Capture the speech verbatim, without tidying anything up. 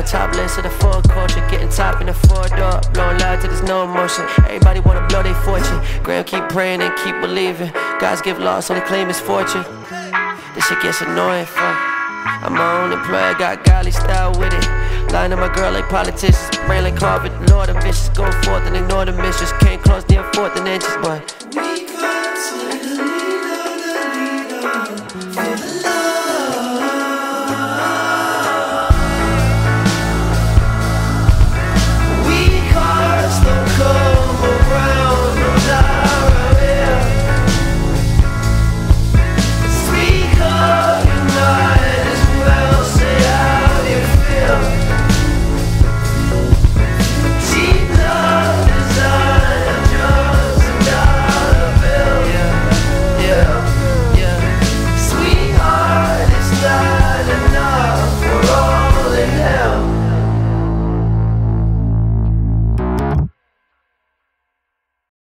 topless of the full culture, getting top in the four door, blowing loud till there's no emotion. Everybody wanna blow their fortune. Graham keep praying and keep believing. Guys give loss, only claim misfortune. This shit gets annoying, fuck. I'm my own employer, got godly style with it. Lying to my girl like politicians, brain like carpet. Lord, ambitious, go forth and ignore the mistress. Can't close near fourth and inches, but